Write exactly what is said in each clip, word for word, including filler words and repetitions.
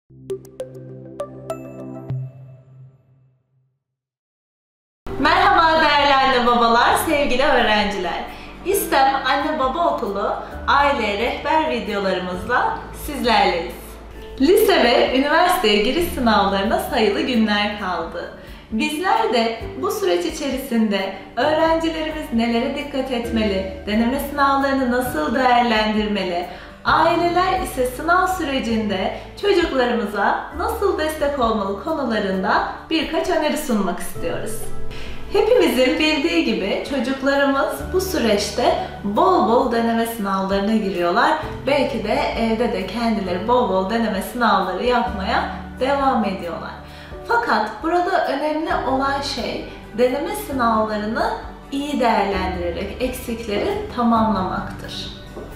Merhaba değerli anne babalar, sevgili öğrenciler. İSTEM Anne Baba Okulu aile rehber videolarımızla sizlerleyiz. Lise ve üniversiteye giriş sınavlarına sayılı günler kaldı. Bizler de bu süreç içerisinde öğrencilerimiz nelere dikkat etmeli, deneme sınavlarını nasıl değerlendirmeli, aileler ise sınav sürecinde çocuklarımıza nasıl destek olmalı konularında birkaç öneri sunmak istiyoruz. Hepimizin bildiği gibi çocuklarımız bu süreçte bol bol deneme sınavlarına giriyorlar. Belki de evde de kendileri bol bol deneme sınavları yapmaya devam ediyorlar. Fakat burada önemli olan şey deneme sınavlarını iyi değerlendirerek eksikleri tamamlamaktır.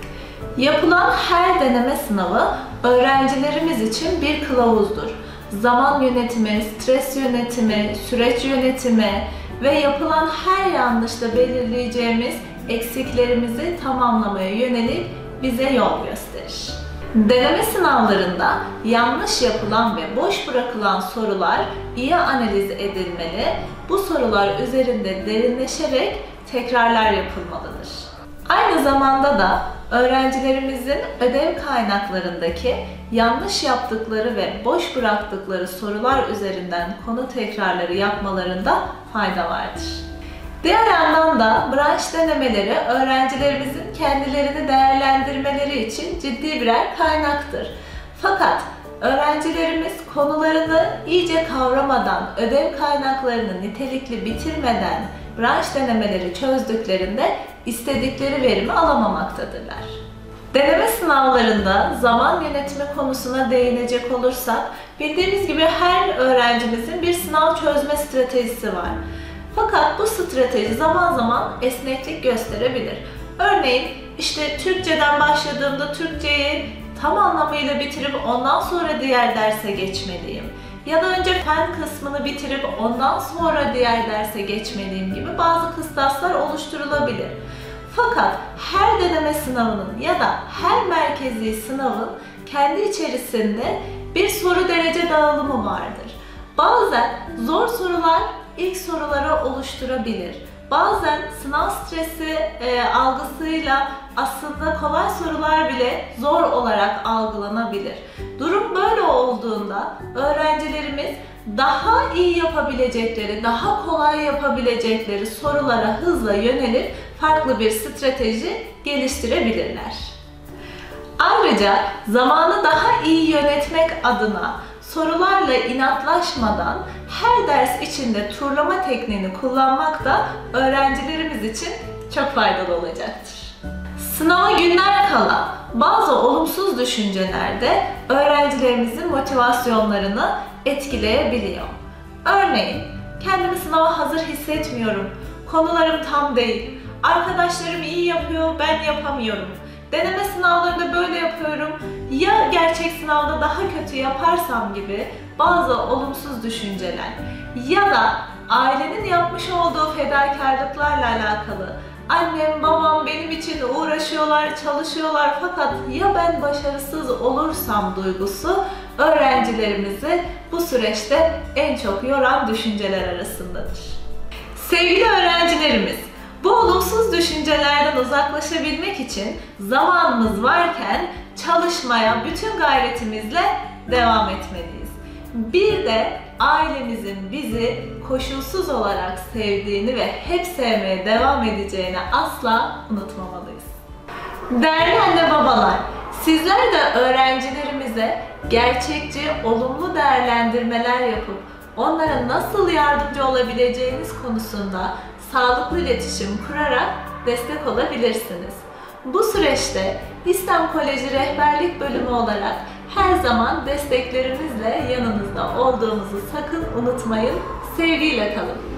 Yapılan her deneme sınavı öğrencilerimiz için bir kılavuzdur. Zaman yönetimi, stres yönetimi, süreç yönetimi ve yapılan her yanlışta belirleyeceğimiz eksiklerimizi tamamlamaya yönelik bize yol gösterir. Deneme sınavlarında yanlış yapılan ve boş bırakılan sorular iyi analiz edilmeli, bu sorular üzerinde derinleşerek tekrarlar yapılmalıdır. Aynı zamanda da öğrencilerimizin ödev kaynaklarındaki yanlış yaptıkları ve boş bıraktıkları sorular üzerinden konu tekrarları yapmalarında fayda vardır. Diğer yandan da branş denemeleri öğrencilerimizin kendilerini değerlendirmeleri için ciddi birer kaynaktır. Fakat öğrencilerimiz konularını iyice kavramadan, ödev kaynaklarını nitelikli bitirmeden branş denemeleri çözdüklerinde istedikleri verimi alamamaktadırlar. Deneme sınavlarında zaman yönetimi konusuna değinecek olursak, bildiğimiz gibi her öğrencimizin bir sınav çözme stratejisi var. Fakat bu strateji zaman zaman esneklik gösterebilir. Örneğin işte Türkçeden başladığımda Türkçeyi tam anlamıyla bitirip ondan sonra diğer derse geçmeliyim. Ya da önce fen kısmını bitirip ondan sonra diğer derse geçmeliyim gibi bazı kıstaslar oluşturulabilir. Fakat her deneme sınavının ya da her merkezi sınavın kendi içerisinde bir soru derece dağılımı vardır. Bazen zor sorular ilk soruları oluşturabilir. Bazen sınav stresi e, algısıyla aslında kolay sorular bile zor olarak algılanabilir. Durum böyle olduğunda öğrencilerimiz daha iyi yapabilecekleri, daha kolay yapabilecekleri sorulara hızla yönelip farklı bir strateji geliştirebilirler. Ayrıca zamanı daha iyi yönetmek adına sorularla inatlaşmadan her ders içinde turlama tekniğini kullanmak da öğrencilerimiz için çok faydalı olacaktır. Sınava günler kala bazı olumsuz düşünceler de öğrencilerimizin motivasyonlarını etkileyebiliyor. Örneğin, kendimi sınava hazır hissetmiyorum, konularım tam değil, arkadaşlarım iyi yapıyor, ben yapamıyorum. Deneme sınavlarında böyle yapıyorum, ya gerçek sınavda daha kötü yaparsam gibi bazı olumsuz düşünceler ya da ailenin yapmış olduğu fedakarlıklarla alakalı annem, babam benim için uğraşıyorlar, çalışıyorlar fakat ya ben başarısız olursam duygusu öğrencilerimizi bu süreçte en çok yoran düşünceler arasındadır. Sevgili öğrencilerimiz, bu olumsuz düşüncelerden uzaklaşabilmek için zamanımız varken çalışmaya bütün gayretimizle devam etmeliyiz. Bir de ailemizin bizi koşulsuz olarak sevdiğini ve hep sevmeye devam edeceğini asla unutmamalıyız. Değerli anne babalar, sizler de öğrencilerimize gerçekçi, olumlu değerlendirmeler yapıp onlara nasıl yardımcı olabileceğiniz konusunda sağlıklı iletişim kurarak destek olabilirsiniz. Bu süreçte İSTEM Koleji Rehberlik Bölümü olarak her zaman desteklerimizle yanınızda olduğumuzu sakın unutmayın. Sevgiyle kalın.